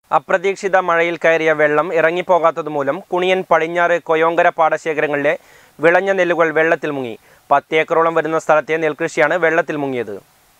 അപ്രതീക്ഷിത മഴയിൽ കയറിയ വെള്ളം ഇറങ്ങിപ്പോകാത്തതുമൂലം കുണിയൻ പടിഞ്ഞാറ് കൊയോങ്കര പാടശേഖരങ്ങളിലെ വിളഞ്ഞ നെല്ലുകൾ വെള്ളത്തിൽ മുങ്ങി. 10 ഏക്കറോളം വരുന്ന സ്ഥലത്തെ നെൽകൃഷിയാണ് വെള്ളത്തിൽ മുങ്ങിയത്.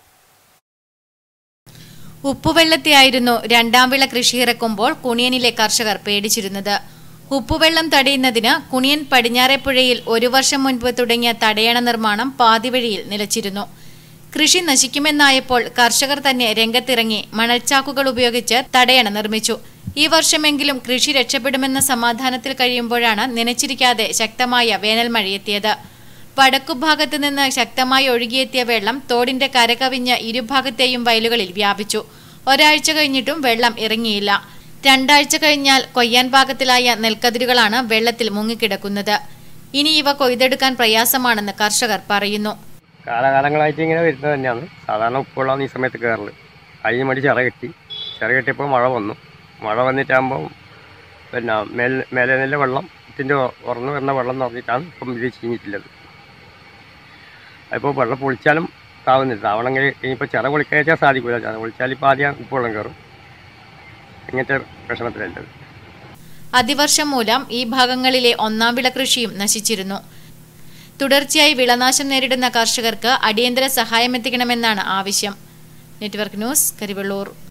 ഉപ്പുവെള്ളത്തെയായിരുന്നു രണ്ടാം വിള കൃഷിയിറക്കുമ്പോൾ കുണിയനിലെ കർഷകർ പേടിച്ചിരുന്നത്. ഉപ്പുവെള്ളം തടയുന്നതിന് കുണിയൻ പടിഞ്ഞാറേപ്പുഴയിൽ 1 വർഷം മുൻപ് തുടങ്ങിയ തടയണ നിർമ്മാണം പാതിവഴിയിൽ നിലച്ചിരുന്നു. കൃഷി നശിക്കുമെന്നായപ്പോൾ കർഷകർ തന്നെ രംഗത്തിറങ്ങി മണൽച്ചാക്കുകൾ ഉപയോഗിച്ച് തടയണ നിർമ്മിച്ചു. ഈ വർഷമെങ്കിലും കൃഷി രക്ഷപ്പെടുമെന്ന സമാധാനത്തിൽ കഴിയുമ്പോഴാണ് നനച്ചിരിക്കാതെ ശക്തമായ വേനൽ മഴയെത്തിയത്. വടക്കുഭാഗത്ത് നിന്ന് ശക്തമായി ഒഴുകിയെത്തിയ വെള്ളം തോടിന്റെ കരകവിഞ്ഞ് ഇരുഭാഗത്തെയും വയലുകളിൽ വ്യാപിച്ചു. ഒരാഴ്ച കഴിഞ്ഞിട്ടും വെള്ളം ഇറങ്ങിയില്ല. 2 ആഴ്ച കഴിഞ്ഞാൽ കൊയ്യാൻ പാകത്തിലായ നെൽക്കതിരുകളാണ് വെള്ളത്തിൽ മുങ്ങിക്കിടക്കുന്നത്. ഇനി ഇവ കൊയ്തെടുക്കാൻ പ്രയാസമാണെന്ന് കർഷകർ പറയുന്നു. കാലകാലങ്ങളായിട്ട് ഇങ്ങനെ വരുന്നത് തന്നെയാണ്. സാധാരണ ഉപ്പുവെള്ളം ഈ സമയത്ത് കയറല്. അതിന് വേണ്ടി ചിറ കെട്ടിയപ്പോൾ മഴ വന്നു. മഴ വന്നിട്ടാകുമ്പോൾ പിന്നെ മേലെ നെല്ല് വെള്ളത്തിൻ്റെ ഉറന്നു വരുന്ന വെള്ളം എന്ന് പറഞ്ഞിട്ടാണ് ഇപ്പം ഇത് ചീഞ്ഞിട്ടുള്ളത്. അതിപ്പോൾ വെള്ളം പൊളിച്ചാലും താവുന്നില്ല. താവണമെങ്കിൽ ഇനിയിപ്പോൾ ചിറ പൊളിക്കാൻ സാധിക്കില്ല. ചിറ പൊളിച്ചാൽ ഇപ്പോൾ ആദ്യം ഉപ്പുവെള്ളം കയറും. ഇങ്ങനത്തെ പ്രശ്നത്തിലുള്ളത്. അതിവർഷം മൂലം ഈ ഭാഗങ്ങളിലെ 1-ാം വിള കൃഷിയും നശിച്ചിരുന്നു. തുടർച്ചയായി വിളനാശം നേരിടുന്ന കർഷകർക്ക് അടിയന്തര സഹായമെത്തിക്കണമെന്നാണ് ആവശ്യം. Network news, Karivellur.